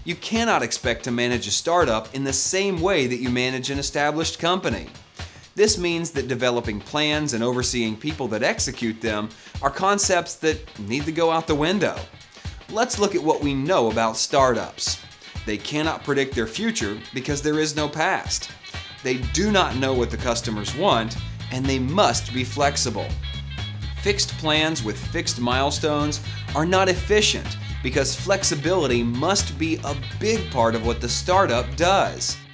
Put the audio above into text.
You cannot expect to manage a startup in the same way that you manage an established company. This means that developing plans and overseeing people that execute them are concepts that need to go out the window. Let's look at what we know about startups. They cannot predict their future because there is no past. They do not know what the customers want, and they must be flexible. Fixed plans with fixed milestones are not efficient because flexibility must be a big part of what the startup does.